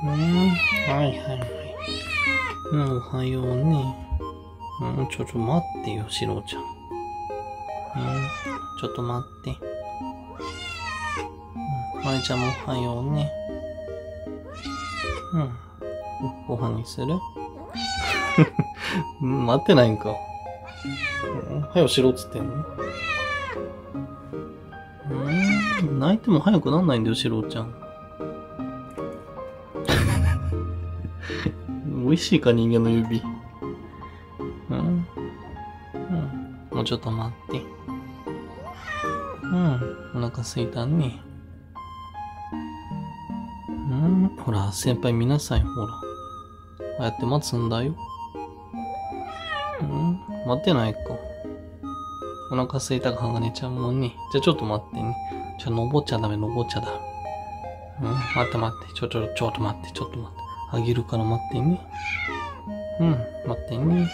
はいはいはい。おはようね。ちょっと待ってよ、しろちゃん。ちょっと待って。まいちゃんもおはようね。ご飯にする待ってないんか。はよしろっつってんの泣いても早くなんないんだよ、しろちゃん。美味しいか、人間の指。もうちょっと待って。お腹すいたね。ほら、先輩見なさい、ほら。ああやって待つんだよ。待ってないか。お腹すいたか、はがねちゃんもね。じゃあちょっと待ってね。登っちゃダメ、登っちゃダメ。待って待って。ちょっと待って、ちょっと待って。あげるから待ってね。待ってね。